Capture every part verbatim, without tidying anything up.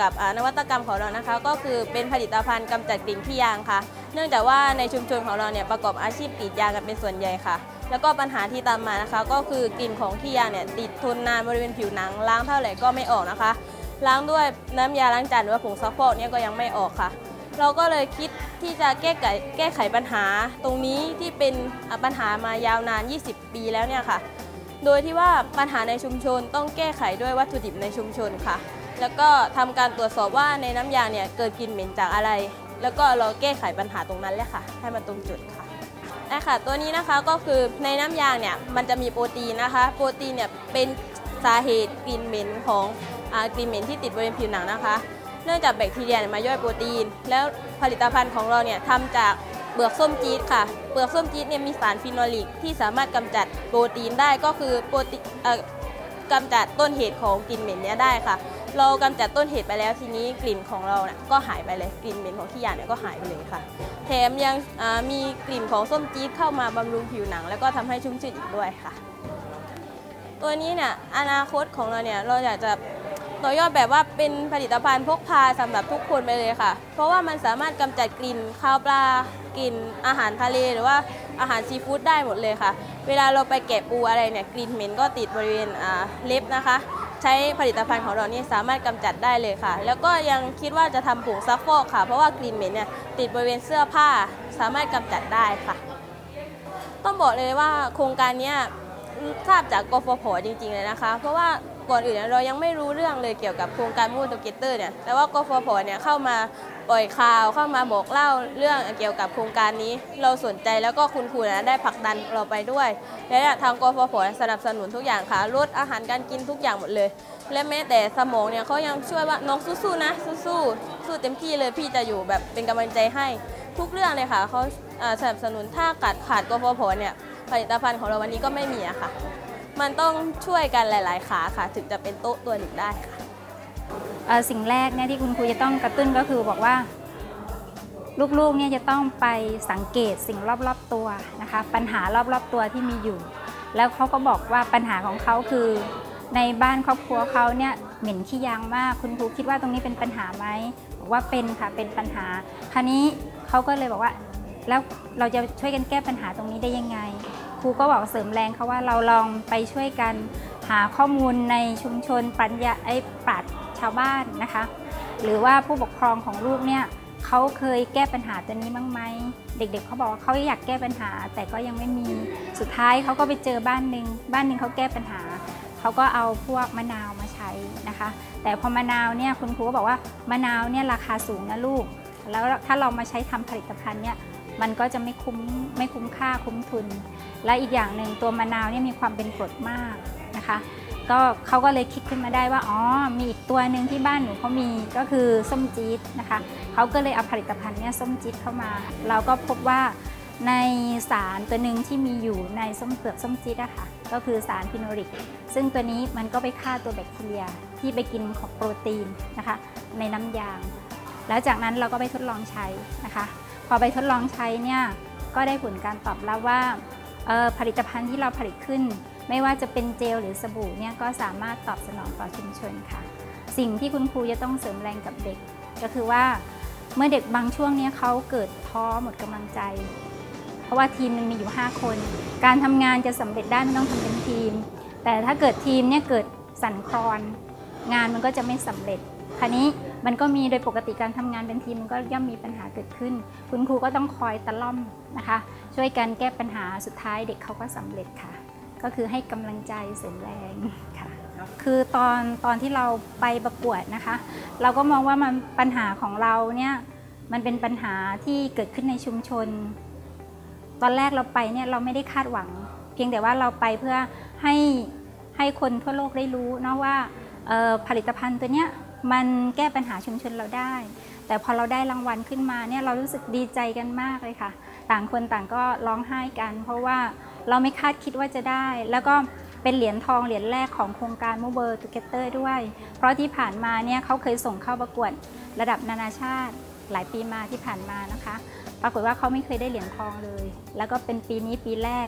กับนวัตกรรมของเรานะคะก็คือเป็นผลิตภัณฑ์กำจัดกลิ่นขี้ยางค่ะเนื่องจากว่าในชุมชนของเราเนี่ยประกอบอาชีพกรีดยางกันเป็นส่วนใหญ่ค่ะแล้วก็ปัญหาที่ตามมานะคะก็คือกลิ่นของขี้ยางเนี่ยติดทนนานบริเวณผิวหนังล้างเท่าไหร่ก็ไม่ออกนะคะล้างด้วยน้ำยาล้างจานหรือว่าผงซักฟอกเนี่ยก็ยังไม่ออกค่ะเราก็เลยคิดที่จะแก้ไขแก้ไขปัญหาตรงนี้ที่เป็นปัญหามายาวนานยี่สิบปีแล้วเนี่ยค่ะโดยที่ว่าปัญหาในชุมชนต้องแก้ไขด้วยวัตถุดิบในชุมชนค่ะแล้วก็ทำการตรวจสอบว่าในน้ำยางเนี่ยเกิดกลิ่นเหม็นจากอะไรแล้วก็เราแก้ไขปัญหาตรงนั้นเลยค่ะให้มันตรงจุดค่ะนะคะตัวนี้นะคะก็คือในน้ำยางเนี่ยมันจะมีโปรตีนนะคะโปรตีนเนี่ยเป็นสาเหตุกลิ่นเหม็นของกลิ่นเหม็นที่ติดบริเวณผิวหนังนะคะเนื่องจากแบคทีเรียมาย่อยโปรตีนแล้วผลิตภัณฑ์ของเราเนี่ยทำจากเปลือกส้มจี๊ดค่ะเปลือกส้มจี๊ดเนี่ยมีสารฟีนอลิกที่สามารถกำจัดโปรตีนได้ก็คือโปรตีนกำจัดต้นเหตุของกลิ่นเหม็นนี้ได้ค่ะเรากำจัดต้นเหตุไปแล้วทีนี้กลิ่นของเราเนี่ยก็หายไปเลยกลิ่นเหม็นของขี้ยางเนี่ยก็หายไปเลยค่ะแถมยังมีกลิ่นของส้มจี๊ดเข้ามาบำรุงผิวหนังแล้วก็ทำให้ชุ่มชื่นอีกด้วยค่ะตัวนี้เนี่ยอนาคตของเราเนี่ยเราอยากจะต่อยอดแบบว่าเป็นผลิตภัณฑ์พกพาสำหรับทุกคนไปเลยค่ะเพราะว่ามันสามารถกำจัดกลิ่นคาวปลากลิ่นอาหารทะเลหรือว่าอาหารซีฟู้ดได้หมดเลยค่ะเวลาเราไปแกะปูอะไรเนี่ยกลิ่นเหม็นก็ติดบริเวณเล็บนะคะใช้ผลิตภัณฑ์ของเรานี่สามารถกำจัดได้เลยค่ะแล้วก็ยังคิดว่าจะทำผงซักฟอกค่ะเพราะว่ากลิ่นเหม็นเนี่ยติดบริเวณเสื้อผ้าสามารถกำจัดได้ค่ะต้องบอกเลยว่าโครงการนี้ทราบจากกฟผ.จริงๆเลยนะคะเพราะว่าก่อนอื่นเรายังไม่รู้เรื่องเลยเกี่ยวกับโครงการมูทูเกเตอร์เนี่ยแต่ว่ากฟผ.เนี่ยเข้ามาปล่อยข่าวเข้ามาบอกเล่าเรื่องเกี่ยวกับโครงการนี้เราสนใจแล้วก็คุณครูนะได้ผลักดันเราไปด้วยและทางกฟผ.สนับสนุนทุกอย่างค่ะลดอาหารการกินทุกอย่างหมดเลยและแม้แต่สมองเนี่ยเขายังช่วยว่าน้องสู้ๆนะสู้ๆสู้เต็มที่เลยพี่จะอยู่แบบเป็นกำลังใจให้ทุกเรื่องเลยค่ะเขาสนับสนุนถ้าขาดขาดกฟผ.เนี่ยผลิตภัณฑ์ของเราวันนี้ก็ไม่มีอะค่ะมันต้องช่วยกันหลายๆขาค่ะถึงจะเป็นโต๊ะตัวหนึ่งได้ค่ะสิ่งแรกเนี่ยที่คุณครูจะต้องกระตุ้นก็คือบอกว่าลูกๆเนี่ยจะต้องไปสังเกตสิ่งรอบๆตัวนะคะปัญหารอบๆตัวที่มีอยู่แล้วเขาก็บอกว่าปัญหาของเขาคือในบ้านครอบครัวเขาเนี่ยเหม็นขี้ยางมากคุณครูคิดว่าตรงนี้เป็นปัญหาไหมบอกว่าเป็นค่ะเป็นปัญหาคราวนี้เขาก็เลยบอกว่าแล้วเราจะช่วยกันแก้ปัญหาตรงนี้ได้ยังไงครูก็บอกเสริมแรงเขาว่าเราลองไปช่วยกันหาข้อมูลในชุมชนปัญญาไอ้ปราชญ์ชาวบ้านนะคะหรือว่าผู้ปกครองของลูกเนี่ยเขาเคยแก้ปัญหาตัวนี้บ้างไหมเด็กๆ เ, เขาบอกว่าเขาอยากแก้ปัญหาแต่ก็ยังไม่มีสุดท้ายเขาก็ไปเจอบ้านหนึ่งบ้านหนึ่งเขาแก้ปัญหาเขาก็เอาพวกมะนาวมาใช้นะคะแต่พอมะนาวเนี่ยคุณครูก็บอกว่ามะนาวเนี่ยราคาสูงนะลูกแล้วถ้าเรามาใช้ทำผลิตภัณฑ์เนี่ยมันก็จะไม่คุ้มไม่คุ้มค่าคุ้มทุนและอีกอย่างหนึ่งตัวมะนาวเนี่ยมีความเป็นกรดมากนะคะก็เขาก็เลยคิดขึ้นมาได้ว่าอ๋อมีอีกตัวหนึ่งที่บ้านหนูเขามีก็คือส้มจี๊ดนะคะเขาก็เลยเอาผลิตภัณฑ์เนี่ยส้มจี๊ดเข้ามาเราก็พบว่าในสารตัวหนึ่งที่มีอยู่ในส้มเปลือกส้มจี๊ดอะค่ะก็คือสารฟีโนลิกซึ่งตัวนี้มันก็ไปฆ่าตัวแบคทีเรียที่ไปกินของโปรตีนนะคะในน้ำยางแล้วจากนั้นเราก็ไปทดลองใช้นะคะพอไปทดลองใช้เนี่ยก็ได้ผลการตอบรับว่าผลิตภัณฑ์ที่เราผลิตขึ้นไม่ว่าจะเป็นเจลหรือสบู่เนี่ยก็สามารถตอบสนองต่อชุมชนค่ะสิ่งที่คุณครูจะต้องเสริมแรงกับเด็กก็คือว่าเมื่อเด็กบางช่วงนี้เขาเกิดท้อหมดกำลังใจเพราะว่าทีมนึงมีอยู่ห้าคนการทำงานจะสำเร็จได้ไม่ต้องทำเป็นทีมแต่ถ้าเกิดทีมเนี่ยเกิดสั่นคลอนงานมันก็จะไม่สำเร็จคราวนี้มันก็มีโดยปกติการทำงานเป็นทีมมันก็ย่อมมีปัญหาเกิดขึ้นคุณครูก็ต้องคอยตะล่อมนะคะช่วยกันแก้ปัญหาสุดท้ายเด็กเขาก็สำเร็จค่ะก็คือให้กำลังใจเสริมแรงค่ะคือตอนตอนที่เราไปประกวดนะคะเราก็มองว่ามันปัญหาของเราเนี่ยมันเป็นปัญหาที่เกิดขึ้นในชุมชนตอนแรกเราไปเนี่ยเราไม่ได้คาดหวังเพียงแต่ว่าเราไปเพื่อให้ให้คนทั่วโลกได้รู้นะว่าผลิตภัณฑ์ตัวเนี้ยมันแก้ปัญหาชุมชนเราได้แต่พอเราได้รางวัลขึ้นมาเนี่ยเรารู้สึกดีใจกันมากเลยค่ะต่างคนต่างก็ร้องไห้กันเพราะว่าเราไม่คาดคิดว่าจะได้แล้วก็เป็นเหรียญทองเหรียญแรกของโครงการ Move Together ด้วยเพราะที่ผ่านมาเนี่ยเขาเคยส่งเข้าประกวดระดับนานาชาติหลายปีมาที่ผ่านมานะคะปรากฏว่าเขาไม่เคยได้เหรียญทองเลยแล้วก็เป็นปีนี้ปีแรก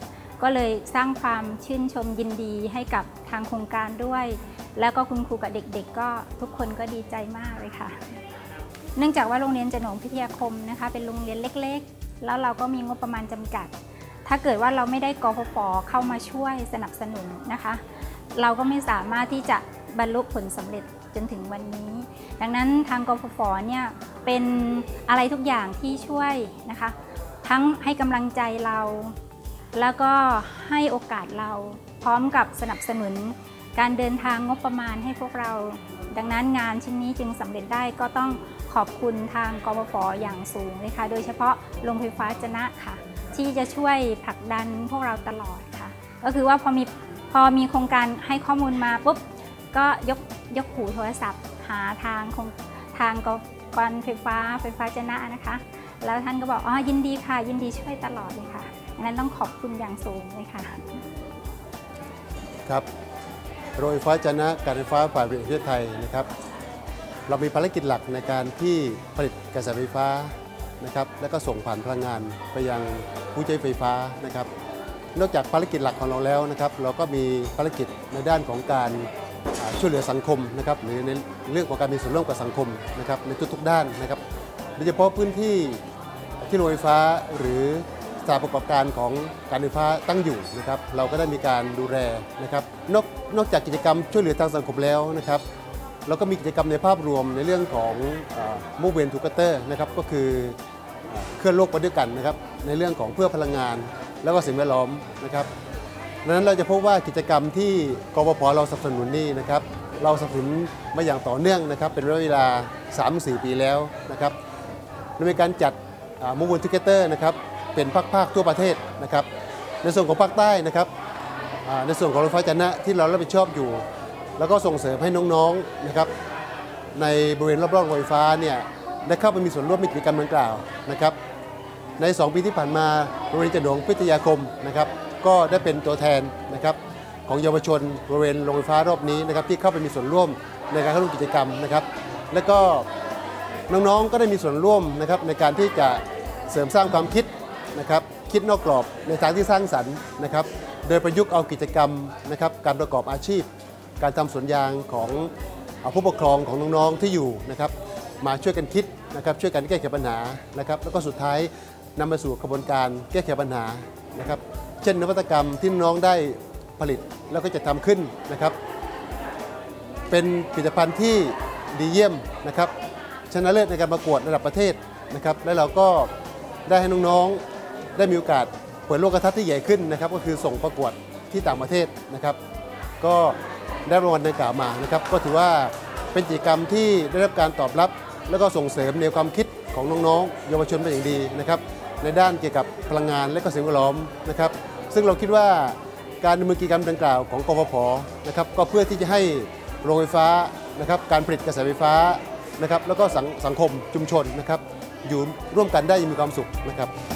ก็เลยสร้างความชื่นชมยินดีให้กับทางโครงการด้วย แล้วก็คุณครูกับเด็กๆก็ทุกคนก็ดีใจมากเลยค่ะเนื่องจากว่าโรงเรียนจะโหนงพิทยาคมนะคะเป็นโรงเรียนเล็กๆแล้วเราก็มีงบประมาณจำกัดถ้าเกิดว่าเราไม่ได้กฟผ.เข้ามาช่วยสนับสนุนนะคะเราก็ไม่สามารถที่จะบรรลุผลสำเร็จจนถึงวันนี้ดังนั้นทางกฟผ.เนี่ยเป็นอะไรทุกอย่างที่ช่วยนะคะทั้งให้กำลังใจเราแล้วก็ให้โอกาสเราพร้อมกับสนับสนุนการเดินทางงบประมาณให้พวกเราดังนั้นงานชิ้นนี้จึงสำเร็จได้ก็ต้องขอบคุณทางกฟผ.อย่างสูงเลยค่ะโดยเฉพาะโรงไฟฟ้าจะนะค่ะที่จะช่วยผลักดันพวกเราตลอดค่ะก็คือว่าพอมีพอมีโครงการให้ข้อมูลมาปุ๊บก็ยกยกหูโทรศัพท์หาทางทางการไฟฟ้าไฟฟ้าจะนะนะคะแล้วท่านก็บอกอ๋อยินดีค่ะยินดีช่วยตลอดเลยค่ะดังนั้นต้องขอบคุณอย่างสูงเลยค่ะครับโรงไฟฟ้าจะนะการไฟฟ้าฝ่ายผลิตแห่งประเทศไทยนะครับเรามีภารกิจหลักในการที่ผลิตกระแสไฟฟ้านะครับและก็ส่งผ่านพลังงานไปยังผู้ใช้ไฟฟ้านะครับนอกจากภารกิจหลักของเราแล้วนะครับเราก็มีภารกิจในด้านของการช่วยเหลือสังคมนะครับหรือในเรื่องของการมีส่วนร่วมกับสังคมนะครับในทุกๆด้านนะครับโดยเฉพาะพื้นที่ที่โรงไฟฟ้าหรือสถานประกอบการของการไฟฟ้าตั้งอยู่นะครับเราก็ได้มีการดูแลนะครับนอกนอกจากกิจกรรมช่วยเหลือทางสังคมแล้วนะครับเราก็มีกิจกรรมในภาพรวมในเรื่องของ Movement Together นะครับก็คือเคลื่อนโลกไปด้วยกันนะครับในเรื่องของเพื่อพลังงานแล้วก็สิ่งแวดล้อมนะครับดังนั้นเราจะพบว่ากิจกรรมที่กฟผ.เราสนับสนุนนี่นะครับเราสนับสนุนมาอย่างต่อเนื่องนะครับเป็นระยะเวลา สามถึงสี่ ปีแล้วนะครับในการจัด Movement Together นะครับเป็นภาคๆทั่วประเทศนะครับในส่วนของภาคใต้นะครับในส่วนของโรงไฟฟ้าจะนะที่เรารับผิดชอบอยู่แล้วก็ส่งเสริมให้น้องๆนะครับในบริเวณรอบๆโรงไฟฟ้าเนี่ยได้เข้าไปมีส่วนร่วมในกิจกรรมดังกล่าวนะครับในสองปีที่ผ่านมาโรงเรียนจะโหนงพิทยาคมนะครับก็ได้เป็นตัวแทนนะครับของเยาวชนบริเวณโรงไฟฟ้ารอบนี้นะครับที่เข้าไปมีส่วนร่วมในการเข้าร่วมกิจกรรมนะครับและก็น้องๆก็ได้มีส่วนร่วมนะครับในการที่จะเสริมสร้างความคิดนะครับคิดนอกกรอบในทางที่สร้างสรรค์นะครับโดยประยุกต์เอากิจกรรมนะครับการประกอบอาชีพการทำสวนยางของผู้ปกครองของน้องๆที่อยู่นะครับมาช่วยกันคิดนะครับช่วยกันแก้ไขปัญหานะครับแล้วก็สุดท้ายนำมาสู่กระบวนการแก้ไขปัญหานะครับเช่นนวัตกรรมที่น้องได้ผลิตแล้วก็จะทำขึ้นนะครับเป็นผลิตภัณฑ์ที่ดีเยี่ยมนะครับชนะเลิศในการประกวดระดับประเทศนะครับและเราก็ได้ให้น้องๆได้มีโอกาสเปิดโลกทัศน์ที่ใหญ่ขึ้นนะครับก็คือส่งประกวดที่ต่างประเทศนะครับก็ได้รางวัลดังกล่าวมานะครับก็ถือว่าเป็นกิจกรรมที่ได้รับการตอบรับแล้วก็ส่งเสริมแนวความคิดของน้องๆเยาวชนเป็นอย่างดีนะครับในด้านเกี่ยวกับพลังงานและก็สิ่งแวดล้อมนะครับซึ่งเราคิดว่าการดำเนินกิจกรรมดังกล่าวของกฟผ.นะครับก็เพื่อที่จะให้โรงไฟฟ้านะครับการผลิตกระแสไฟฟ้านะครับแล้วก็สังคมชุมชนนะครับอยู่ร่วมกันได้อย่างมีความสุขนะครับ